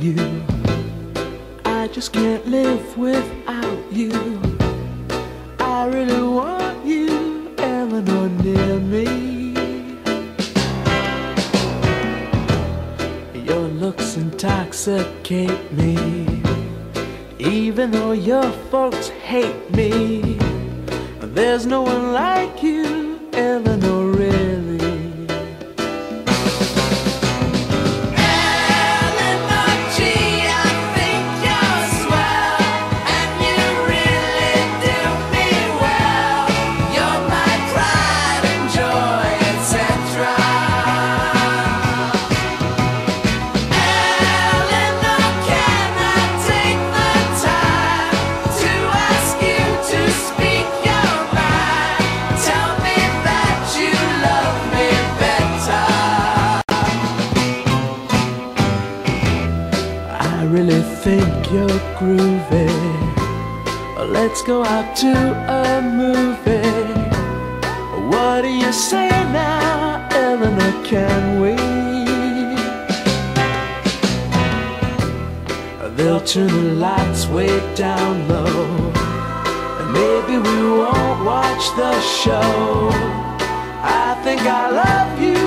you. I just can't live without you. I really want you, Eleanor, near me. Your looks intoxicate me, even though your folks hate me. There's no one like you, Eleanor, really. I really think you're groovy. Let's go out to a movie. What do you say now, Eleanor, can we? They'll turn the lights way down low, and maybe we won't watch the show. I think I love you,